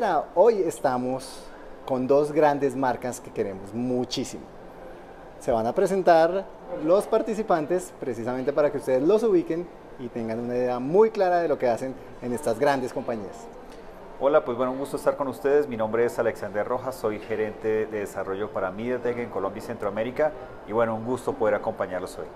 para hoy estamos con dos grandes marcas que queremos muchísimo. Se van a presentar los participantes precisamente para que ustedes los ubiquen y tengan una idea muy clara de lo que hacen en estas grandes compañías. Hola, pues bueno, un gusto estar con ustedes. Mi nombre es Alexander Rojas, soy gerente de desarrollo para MediaTek en Colombia y Centroamérica y bueno, un gusto poder acompañarlos hoy.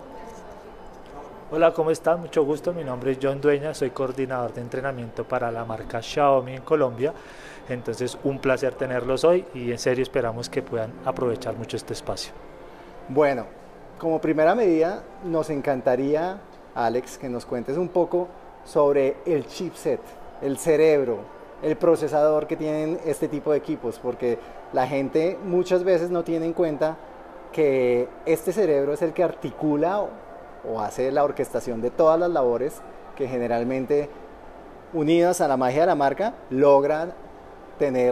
Hola, ¿cómo están? Mucho gusto, mi nombre es John Dueña, soy coordinador de entrenamiento para la marca Xiaomi en Colombia. Entonces, un placer tenerlos hoy y en serio esperamos que puedan aprovechar mucho este espacio. Bueno, como primera medida nos encantaría, Alex, que nos cuentes un poco sobre el chipset, el cerebro, el procesador que tienen este tipo de equipos, porque la gente muchas veces no tiene en cuenta que este cerebro es el que articula o hace la orquestación de todas las labores que generalmente, unidas a la magia de la marca, logran tener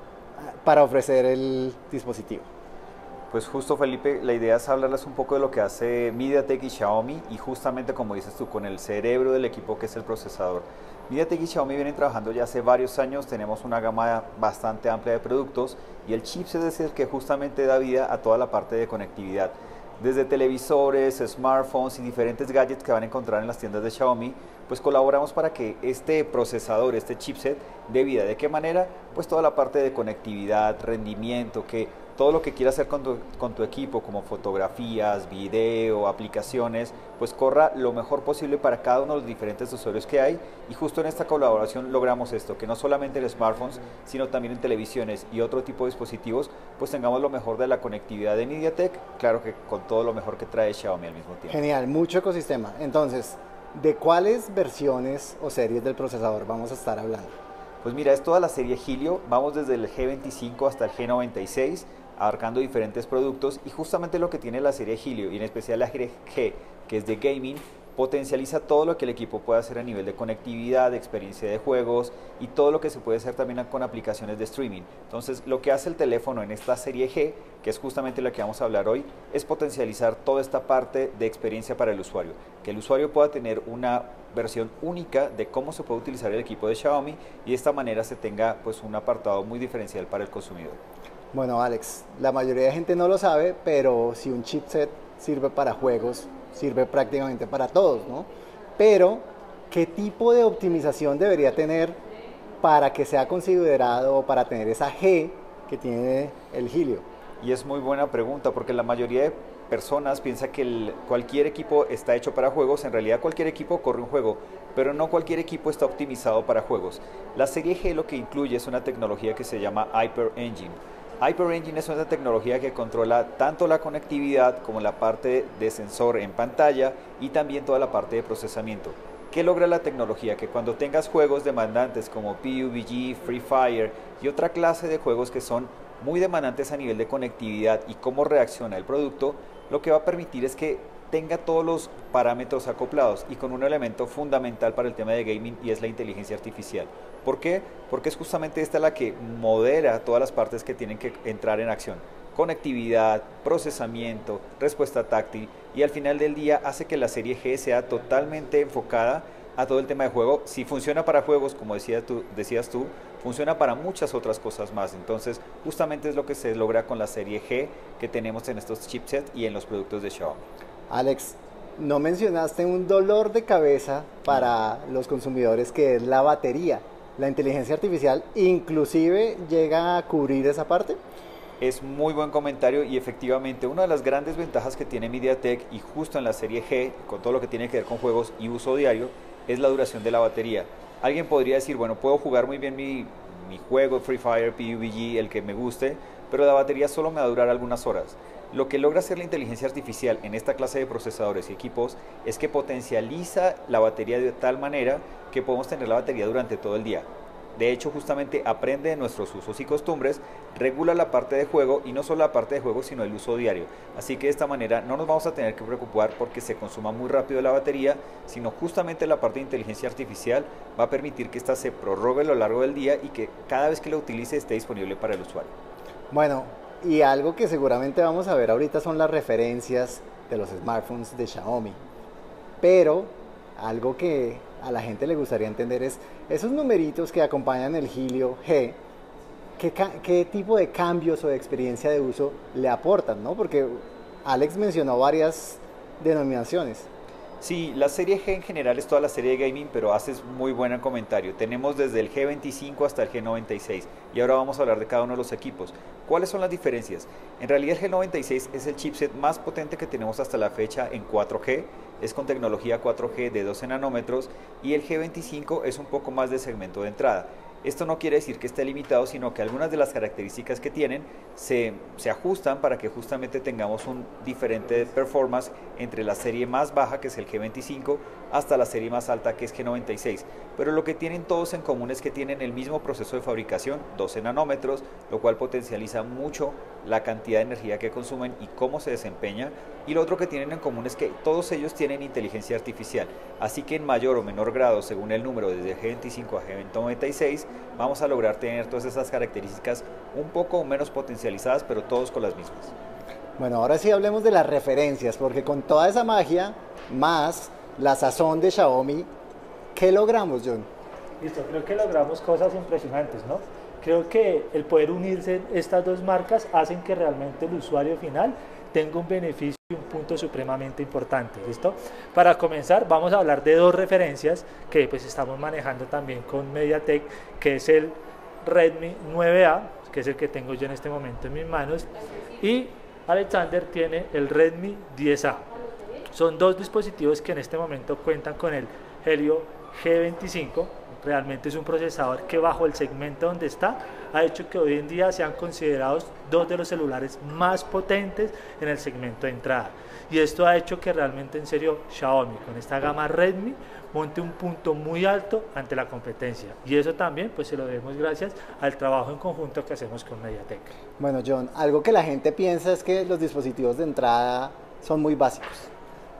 para ofrecer el dispositivo. Pues justo, Felipe, la idea es hablarles un poco de lo que hace MediaTek y Xiaomi y justamente como dices tú, con el cerebro del equipo que es el procesador. MediaTek y Xiaomi vienen trabajando ya hace varios años, tenemos una gama bastante amplia de productos y el chipset es el que justamente da vida a toda la parte de conectividad. Desde televisores, smartphones y diferentes gadgets que van a encontrar en las tiendas de Xiaomi, pues colaboramos para que este procesador, este chipset, dé vida. ¿De qué manera? Pues toda la parte de conectividad, rendimiento, que todo lo que quieras hacer con tu equipo, como fotografías, video, aplicaciones, pues corra lo mejor posible para cada uno de los diferentes usuarios que hay. Y justo en esta colaboración logramos esto, que no solamente en smartphones, sino también en televisiones y otro tipo de dispositivos, pues tengamos lo mejor de la conectividad de MediaTek, claro que con todo lo mejor que trae Xiaomi al mismo tiempo. Genial, mucho ecosistema. Entonces, ¿de cuáles versiones o series del procesador vamos a estar hablando? Pues mira, es toda la serie Helio, vamos desde el G25 hasta el G96, abarcando diferentes productos y justamente lo que tiene la serie Helio y en especial la G, que es de gaming, potencializa todo lo que el equipo puede hacer a nivel de conectividad, de experiencia de juegos y todo lo que se puede hacer también con aplicaciones de streaming. Entonces, lo que hace el teléfono en esta serie G, que es justamente lo que vamos a hablar hoy, es potencializar toda esta parte de experiencia para el usuario. Que el usuario pueda tener una versión única de cómo se puede utilizar el equipo de Xiaomi y de esta manera se tenga pues un apartado muy diferencial para el consumidor. Bueno, Alex, la mayoría de gente no lo sabe, pero si un chipset sirve para juegos, sirve prácticamente para todos, ¿no? Pero, ¿qué tipo de optimización debería tener para que sea considerado para tener esa G que tiene el Helio? Y es muy buena pregunta porque la mayoría de personas piensa que cualquier equipo está hecho para juegos. En realidad cualquier equipo corre un juego, pero no cualquier equipo está optimizado para juegos. La serie G lo que incluye es una tecnología que se llama Hyper Engine. Hyper Engine es una tecnología que controla tanto la conectividad como la parte de sensor en pantalla y también toda la parte de procesamiento. ¿Qué logra la tecnología? Que cuando tengas juegos demandantes como PUBG, Free Fire y otra clase de juegos que son muy demandantes a nivel de conectividad y cómo reacciona el producto, lo que va a permitir es que tenga todos los parámetros acoplados y con un elemento fundamental para el tema de gaming y es la inteligencia artificial. ¿Por qué? Porque es justamente esta la que modera todas las partes que tienen que entrar en acción. Conectividad, procesamiento, respuesta táctil y al final del día hace que la serie G sea totalmente enfocada a todo el tema de juego. Si funciona para juegos, como decías tú, funciona para muchas otras cosas más. Entonces, justamente es lo que se logra con la serie G que tenemos en estos chipsets y en los productos de Xiaomi. Alex, no mencionaste un dolor de cabeza para los consumidores que es la batería. ¿La inteligencia artificial inclusive llega a cubrir esa parte? Es muy buen comentario y efectivamente una de las grandes ventajas que tiene MediaTek y justo en la serie G, con todo lo que tiene que ver con juegos y uso diario, es la duración de la batería. Alguien podría decir, bueno, puedo jugar muy bien mi juego, Free Fire, PUBG, el que me guste, pero la batería solo me va a durar algunas horas. Lo que logra hacer la inteligencia artificial en esta clase de procesadores y equipos es que potencializa la batería de tal manera que podemos tener la batería durante todo el día. De hecho, justamente aprende de nuestros usos y costumbres, regula la parte de juego y no solo la parte de juego, sino el uso diario. Así que de esta manera no nos vamos a tener que preocupar porque se consuma muy rápido la batería, sino justamente la parte de inteligencia artificial va a permitir que ésta se prorrogue a lo largo del día y que cada vez que la utilice esté disponible para el usuario. Bueno, y algo que seguramente vamos a ver ahorita son las referencias de los smartphones de Xiaomi. Pero algo que a la gente le gustaría entender es esos numeritos que acompañan el Helio G, ¿qué tipo de cambios o de experiencia de uso le aportan, ¿no? Porque Alex mencionó varias denominaciones. Sí, la serie G en general es toda la serie de gaming, pero haces muy buen comentario. Tenemos desde el G25 hasta el G96 y ahora vamos a hablar de cada uno de los equipos. ¿Cuáles son las diferencias? En realidad el G96 es el chipset más potente que tenemos hasta la fecha en 4G, es con tecnología 4G de 12 nanómetros y el G25 es un poco más de segmento de entrada. Esto no quiere decir que esté limitado, sino que algunas de las características que tienen se ajustan para que justamente tengamos un diferente performance entre la serie más baja, que es el G25, hasta la serie más alta, que es G96. Pero lo que tienen todos en común es que tienen el mismo proceso de fabricación, 12 nanómetros, lo cual potencializa mucho la cantidad de energía que consumen y cómo se desempeña. Y lo otro que tienen en común es que todos ellos tienen inteligencia artificial, así que en mayor o menor grado, según el número, desde G25 a G96, vamos a lograr tener todas esas características un poco menos potencializadas, pero todos con las mismas. Bueno, ahora sí hablemos de las referencias, porque con toda esa magia, más la sazón de Xiaomi, ¿qué logramos, John? Listo, creo que logramos cosas impresionantes, ¿no? Creo que el poder unirse estas dos marcas hacen que realmente el usuario final tenga un beneficio y un punto supremamente importante, ¿listo? Para comenzar, vamos a hablar de dos referencias que pues estamos manejando también con MediaTek, que es el Redmi 9A, que es el que tengo yo en este momento en mis manos, y Alexander tiene el Redmi 10A. Son dos dispositivos que en este momento cuentan con el Helio G25. Realmente es un procesador que bajo el segmento donde está ha hecho que hoy en día sean considerados dos de los celulares más potentes en el segmento de entrada. Y esto ha hecho que realmente en serio Xiaomi con esta gama Redmi monte un punto muy alto ante la competencia. Y eso también pues se lo debemos gracias al trabajo en conjunto que hacemos con MediaTek. Bueno, John, algo que la gente piensa es que los dispositivos de entrada son muy básicos,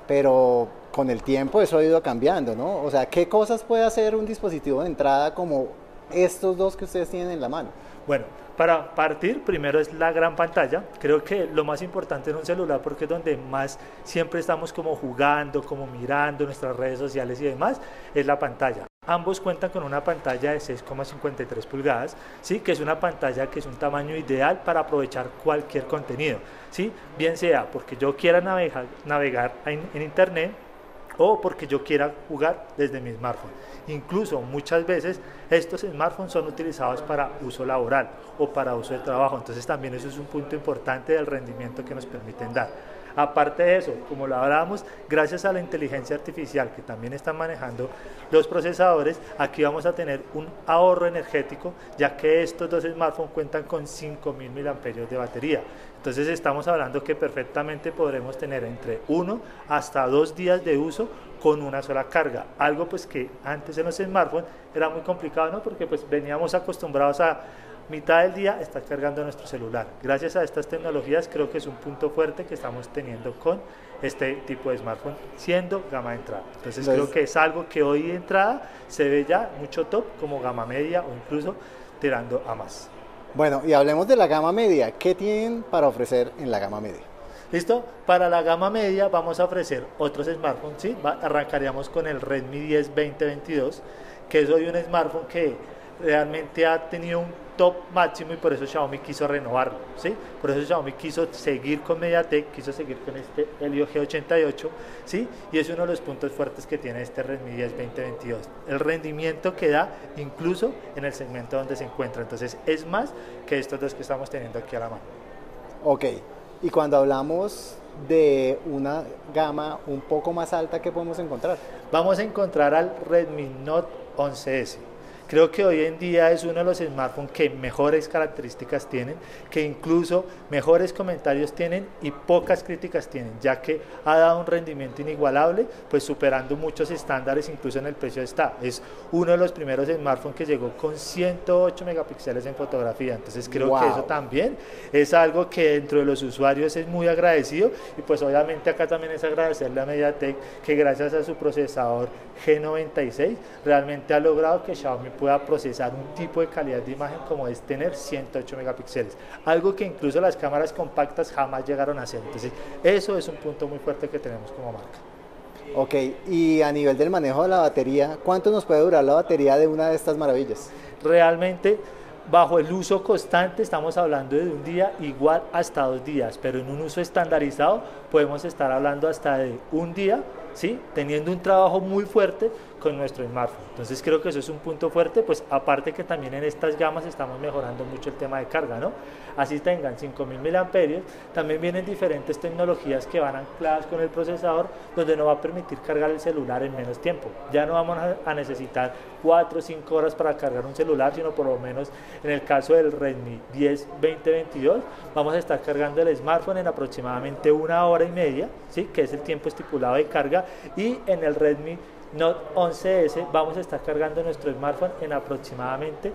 pero con el tiempo eso ha ido cambiando, ¿no? O sea, ¿qué cosas puede hacer un dispositivo de entrada como estos dos que ustedes tienen en la mano? Bueno, para partir, primero es la gran pantalla. Creo que lo más importante en un celular, porque es donde más siempre estamos como jugando, como mirando nuestras redes sociales y demás, es la pantalla. Ambos cuentan con una pantalla de 6,53 pulgadas, ¿sí? Que es una pantalla que es un tamaño ideal para aprovechar cualquier contenido, ¿sí? Bien sea porque yo quiera navegar en internet o porque yo quiera jugar desde mi smartphone. Incluso muchas veces estos smartphones son utilizados para uso laboral o para uso de trabajo, entonces también eso es un punto importante del rendimiento que nos permiten dar. Aparte de eso, como lo hablábamos, gracias a la inteligencia artificial que también están manejando los procesadores, aquí vamos a tener un ahorro energético, ya que estos dos smartphones cuentan con 5000 mAh de batería. Entonces estamos hablando que perfectamente podremos tener entre 1 hasta 2 días de uso con una sola carga, algo pues que antes en los smartphones era muy complicado, ¿no? Porque pues veníamos acostumbrados a mitad del día estar cargando nuestro celular. Gracias a estas tecnologías creo que es un punto fuerte que estamos teniendo con este tipo de smartphone siendo gama de entrada. Entonces creo que es algo que hoy de entrada se ve ya mucho top como gama media o incluso tirando a más. Bueno, y hablemos de la gama media. ¿Qué tienen para ofrecer en la gama media? ¿Listo? Para la gama media vamos a ofrecer otros smartphones, ¿sí? Arrancaríamos con el Redmi 10 2022, que es hoy un smartphone que realmente ha tenido un top máximo y por eso Xiaomi quiso renovarlo, ¿sí? Por eso Xiaomi quiso seguir con MediaTek, quiso seguir con este Helio G88, ¿sí? Y es uno de los puntos fuertes que tiene este Redmi 10 2022, el rendimiento que da incluso en el segmento donde se encuentra, entonces es más que estos dos que estamos teniendo aquí a la mano. Ok, y cuando hablamos de una gama un poco más alta, ¿qué podemos encontrar? Vamos a encontrar al Redmi Note 11S. Creo que hoy en día es uno de los smartphones que mejores características tienen, que incluso mejores comentarios tienen y pocas críticas tienen, ya que ha dado un rendimiento inigualable, pues superando muchos estándares, incluso en el precio está. Es uno de los primeros smartphones que llegó con 108 megapíxeles en fotografía, entonces creo que eso también es algo que dentro de los usuarios es muy agradecido y pues obviamente acá también es agradecerle a MediaTek que gracias a su procesador G96 realmente ha logrado que Xiaomi pueda procesar un tipo de calidad de imagen como es tener 108 megapíxeles, algo que incluso las cámaras compactas jamás llegaron a hacer. Entonces eso es un punto muy fuerte que tenemos como marca. Ok, y a nivel del manejo de la batería, ¿cuánto nos puede durar la batería de una de estas maravillas? Realmente, bajo el uso constante, estamos hablando de un día igual hasta 2 días, pero en un uso estandarizado podemos estar hablando hasta de un día, ¿sí? Teniendo un trabajo muy fuerte con nuestro smartphone. Entonces creo que eso es un punto fuerte, pues aparte que también en estas gamas estamos mejorando mucho el tema de carga, ¿no? Así tengan 5000 miliamperios, también vienen diferentes tecnologías que van ancladas con el procesador, donde nos va a permitir cargar el celular en menos tiempo. Ya no vamos a necesitar 4 o 5 horas para cargar un celular, sino por lo menos en el caso del Redmi 10 2022, vamos a estar cargando el smartphone en aproximadamente 1 hora y media, ¿sí? Que es el tiempo estipulado de carga, y en el Redmi Note 11S vamos a estar cargando nuestro smartphone en aproximadamente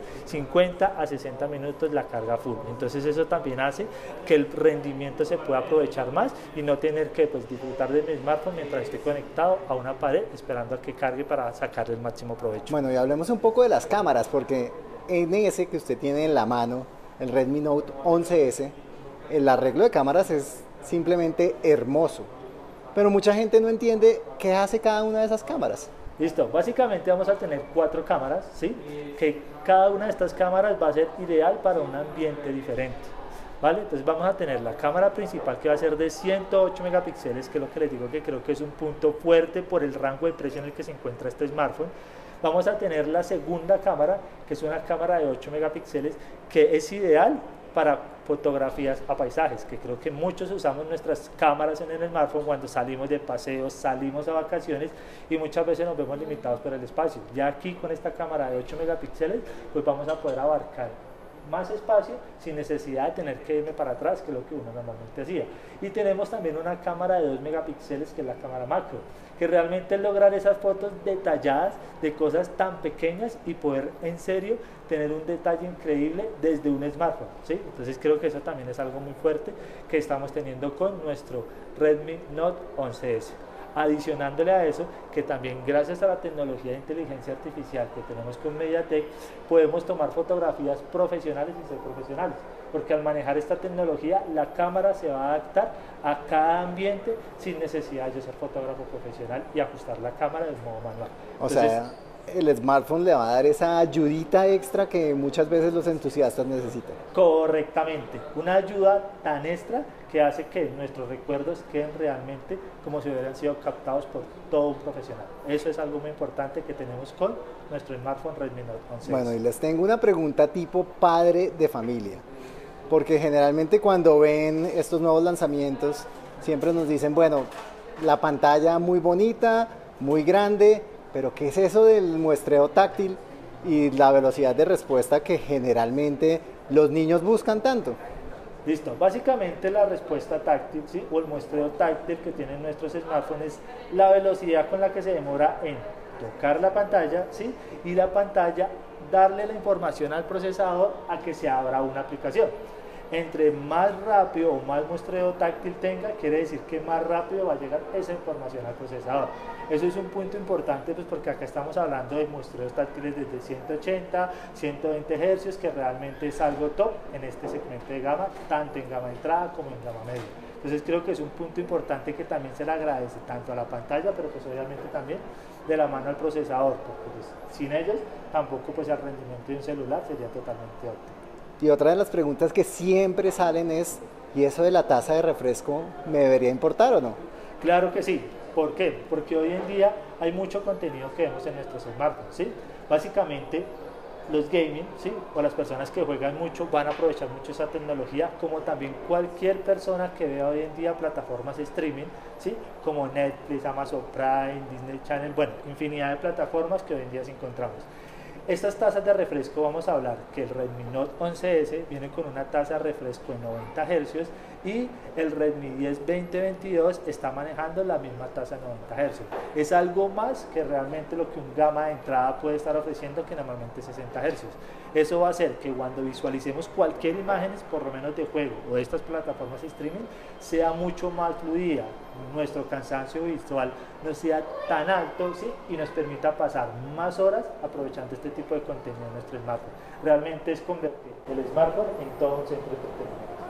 50 a 60 minutos la carga full. Entonces eso también hace que el rendimiento se pueda aprovechar más y no tener que pues, disfrutar de mi smartphone mientras estoy conectado a una pared esperando a que cargue para sacarle el máximo provecho. Bueno, y hablemos un poco de las cámaras, porque en ese que usted tiene en la mano, el Redmi Note 11S, el arreglo de cámaras es simplemente hermoso. Pero mucha gente no entiende qué hace cada una de esas cámaras. Listo, básicamente vamos a tener 4 cámaras, ¿sí? Que cada una de estas cámaras va a ser ideal para un ambiente diferente, ¿vale? Entonces vamos a tener la cámara principal que va a ser de 108 megapíxeles, que es lo que les digo que creo que es un punto fuerte por el rango de precio en el que se encuentra este smartphone. Vamos a tener la segunda cámara, que es una cámara de 8 megapíxeles, que es ideal para fotografías a paisajes, que creo que muchos usamos nuestras cámaras en el smartphone cuando salimos de paseos, salimos a vacaciones y muchas veces nos vemos limitados por el espacio. Ya aquí con esta cámara de 8 megapíxeles pues vamos a poder abarcar más espacio sin necesidad de tener que irme para atrás, que es lo que uno normalmente hacía. Y tenemos también una cámara de 2 megapíxeles, que es la cámara macro, que realmente es lograr esas fotos detalladas de cosas tan pequeñas y poder en serio tener un detalle increíble desde un smartphone, ¿sí? Entonces creo que eso también es algo muy fuerte que estamos teniendo con nuestro Redmi Note 11S. Adicionándole a eso, que también gracias a la tecnología de inteligencia artificial que tenemos con MediaTek, podemos tomar fotografías profesionales y ser profesionales, porque al manejar esta tecnología, la cámara se va a adaptar a cada ambiente sin necesidad de ser fotógrafo profesional y ajustar la cámara de modo manual. Entonces, el smartphone le va a dar esa ayudita extra que muchas veces los entusiastas necesitan. Correctamente, una ayuda tan extra que hace que nuestros recuerdos queden realmente como si hubieran sido captados por todo un profesional. Eso es algo muy importante que tenemos con nuestro smartphone Redmi Note 11. Bueno, y les tengo una pregunta tipo padre de familia, porque generalmente cuando ven estos nuevos lanzamientos siempre nos dicen, bueno, la pantalla muy bonita, muy grande, pero ¿qué es eso del muestreo táctil y la velocidad de respuesta que generalmente los niños buscan tanto? Listo, básicamente la respuesta táctil, ¿sí? O el muestreo táctil que tienen nuestros smartphones es la velocidad con la que se demora en tocar la pantalla, ¿sí? Y la pantalla darle la información al procesador a que se abra una aplicación. Entre más rápido o más muestreo táctil tenga, quiere decir que más rápido va a llegar esa información al procesador. Eso es un punto importante, pues porque acá estamos hablando de muestreos táctiles desde 180, 120 Hz, que realmente es algo top en este segmento de gama, tanto en gama entrada como en gama media. Entonces creo que es un punto importante que también se le agradece tanto a la pantalla, pero pues obviamente también de la mano al procesador, porque pues, sin ellos tampoco pues el rendimiento de un celular sería totalmente óptimo. Y otra de las preguntas que siempre salen es, ¿y eso de la tasa de refresco me debería importar o no? Claro que sí. ¿Por qué? Porque hoy en día hay mucho contenido que vemos en nuestros smartphones, ¿sí? Básicamente los gaming, ¿sí? O las personas que juegan mucho van a aprovechar mucho esa tecnología, como también cualquier persona que vea hoy en día plataformas de streaming, ¿sí? Como Netflix, Amazon Prime, Disney Channel, bueno, infinidad de plataformas que hoy en día sí encontramos. Estas tasas de refresco, vamos a hablar que el Redmi Note 11S viene con una tasa de refresco de 90 Hz y el Redmi 10 2022 está manejando la misma tasa de 90 Hz. Es algo más que realmente lo que un gama de entrada puede estar ofreciendo, que normalmente es 60 Hz. Eso va a hacer que cuando visualicemos cualquier imagen, por lo menos de juego o de estas plataformas de streaming, sea mucho más fluida, nuestro cansancio visual no sea tan alto, ¿sí? Y nos permita pasar más horas aprovechando este tipo de contenido en nuestro smartphone. Realmente es convertir el smartphone en todo un centro de entretenimiento.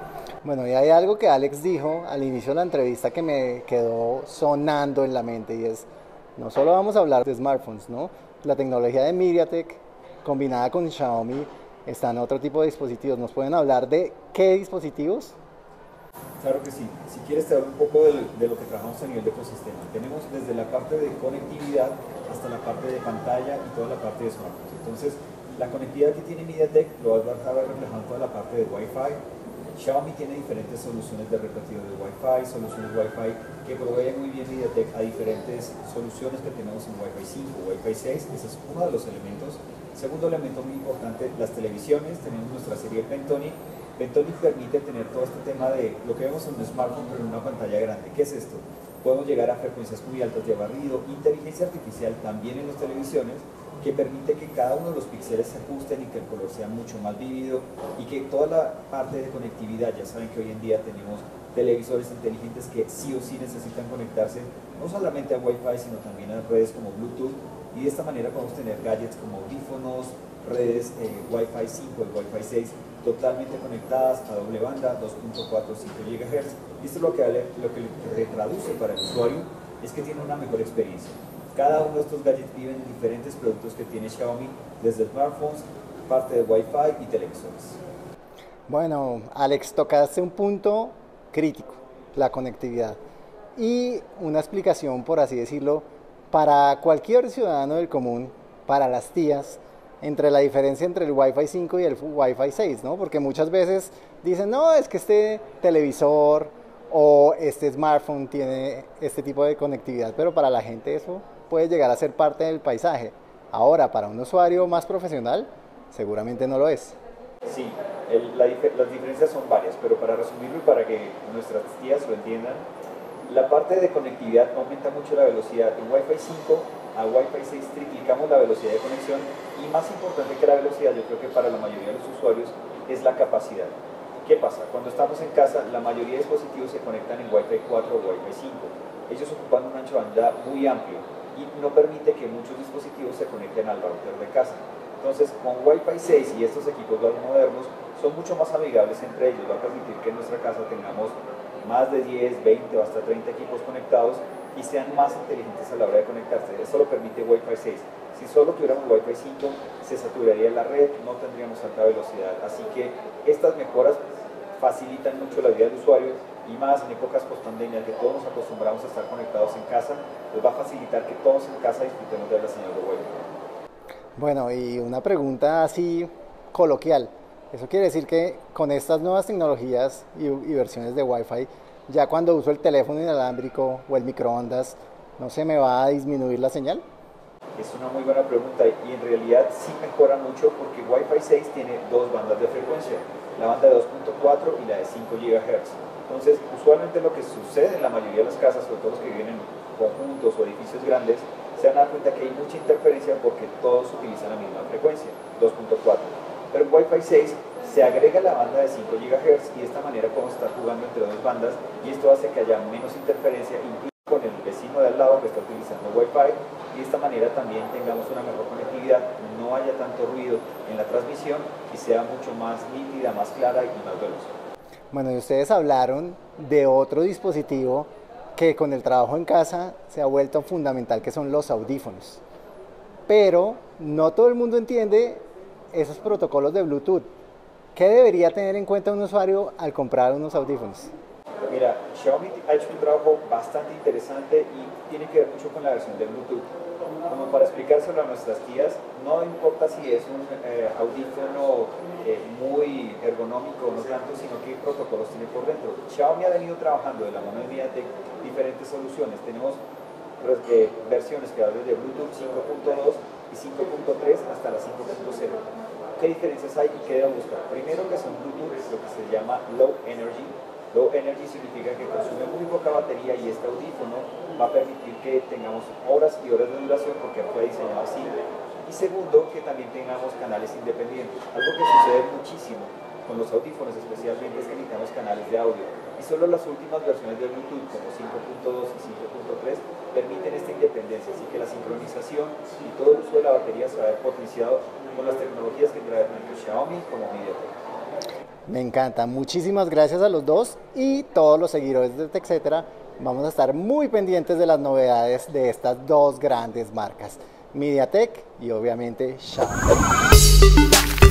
Bueno, y hay algo que Alex dijo al inicio de la entrevista que me quedó sonando en la mente y es, no solo vamos a hablar de smartphones, ¿no? La tecnología de MediaTek combinada con Xiaomi está en otro tipo de dispositivos. ¿Nos pueden hablar de qué dispositivos? Claro que sí. Si quieres te hablo un poco de lo que trabajamos a nivel de ecosistema. Tenemos desde la parte de conectividad hasta la parte de pantalla y toda la parte de smartphones. Entonces, la conectividad que tiene MediaTek lo vas a ver reflejado en toda la parte de Wi-Fi. Xiaomi tiene diferentes soluciones de repetido de Wi-Fi, soluciones Wi-Fi que proveen muy bien MediaTek a diferentes soluciones que tenemos en Wi-Fi 5 o Wi-Fi 6. Ese es uno de los elementos. Segundo elemento muy importante, las televisiones. Tenemos nuestra serie Pentonic. Pentonic permite tener todo este tema de lo que vemos en un smartphone pero en una pantalla grande. ¿Qué es esto? Podemos llegar a frecuencias muy altas de barrido, inteligencia artificial también en las televisiones, que permite que cada uno de los píxeles se ajusten y que el color sea mucho más vívido y que toda la parte de conectividad, ya saben que hoy en día tenemos televisores inteligentes que sí o sí necesitan conectarse no solamente a Wi-Fi sino también a redes como Bluetooth, y de esta manera podemos tener gadgets como audífonos, redes Wi-Fi 5 y Wi-Fi 6 totalmente conectadas a doble banda, 2.4 5 GHz. Y esto es lo que le traduce para el usuario es que tiene una mejor experiencia. Cada uno de estos gadgets viven en diferentes productos que tiene Xiaomi, desde smartphones, parte de Wi-Fi y televisores. Bueno, Alex, tocaste un punto crítico, la conectividad. Y una explicación, por así decirlo, para cualquier ciudadano del común, para las tías, entre la diferencia entre el Wi-Fi 5 y el Wi-Fi 6, ¿no? Porque muchas veces dicen, no, es que este televisor o este smartphone tiene este tipo de conectividad, pero para la gente eso puede llegar a ser parte del paisaje. Ahora, para un usuario más profesional, seguramente no lo es. Sí, las diferencias son varias, pero para resumirlo y para que nuestras tías lo entiendan, la parte de conectividad aumenta mucho la velocidad. En Wi-Fi 5 a Wi-Fi 6 triplicamos la velocidad de conexión, y más importante que la velocidad, yo creo que para la mayoría de los usuarios es la capacidad. ¿Qué pasa? Cuando estamos en casa, la mayoría de dispositivos se conectan en Wi-Fi 4 o Wi-Fi 5. Ellos ocupan un ancho de banda muy amplio y no permite que muchos dispositivos se conecten al router de casa. Entonces, con Wi-Fi 6 y estos equipos más modernos son mucho más amigables entre ellos. Va a permitir que en nuestra casa tengamos más de 10, 20 o hasta 30 equipos conectados y sean más inteligentes a la hora de conectarse. Esto lo permite Wi-Fi 6. Si solo tuviéramos Wi-Fi 5, se saturaría la red, no tendríamos alta velocidad. Así que estas mejoras facilitan mucho la vida del usuario, y más en épocas post-pandemia que todos nos acostumbramos a estar conectados en casa, les va a facilitar que todos en casa disfrutemos de la señal de Wi-Fi. Bueno, y una pregunta así coloquial. Eso quiere decir que con estas nuevas tecnologías y versiones de Wi-Fi, ya cuando uso el teléfono inalámbrico o el microondas, ¿no se me va a disminuir la señal? Es una muy buena pregunta, y en realidad sí mejora mucho porque Wi-Fi 6 tiene dos bandas de frecuencia, la banda de 2.4 y la de 5 GHz. Entonces, usualmente lo que sucede en la mayoría de las casas, sobre todo los que viven en conjuntos o edificios grandes, se van a dar cuenta que hay mucha interferencia porque todos utilizan la misma frecuencia, 2.4. Pero en Wi-Fi 6 se agrega la banda de 5 GHz y de esta manera podemos estar jugando entre dos bandas, y esto hace que haya menos interferencia incluso con el vecino de al lado que está utilizando Wi-Fi, y de esta manera también tengamos una mejor conectividad, no haya tanto ruido en la transmisión y sea mucho más nítida, más clara y más veloz. Bueno, y ustedes hablaron de otro dispositivo que con el trabajo en casa se ha vuelto fundamental, que son los audífonos. Pero no todo el mundo entiende esos protocolos de Bluetooth. ¿Qué debería tener en cuenta un usuario al comprar unos audífonos? Mira, Xiaomi ha hecho un trabajo bastante interesante y tiene que ver mucho con la versión de Bluetooth. Como para explicárselo a nuestras tías, no importa si es un audífono muy ergonómico o no tanto, sino qué protocolos tiene por dentro. Xiaomi ha venido trabajando de la mano de MediaTek diferentes soluciones. Tenemos versiones que van desde Bluetooth 5.2 y 5.3 hasta la 5.0. ¿Qué diferencias hay y qué debemos buscar? Primero, que son Bluetooth, es lo que se llama Low Energy. Low Energy significa que consume muy poca batería, y este audífono va a permitir que tengamos horas y horas de duración porque fue diseñado así. Y segundo, que también tengamos canales independientes. Algo que sucede muchísimo con los audífonos especialmente es que necesitamos canales de audio. Y solo las últimas versiones de Bluetooth, como 5.2 y 5.3, permiten esta independencia. Así que la sincronización y todo el uso de la batería se va a ver potenciado con las tecnologías que trae tanto Xiaomi como MediaTek. Me encanta. Muchísimas gracias a los dos y todos los seguidores de TechCetera. Vamos a estar muy pendientes de las novedades de estas dos grandes marcas, MediaTek y obviamente Xiaomi.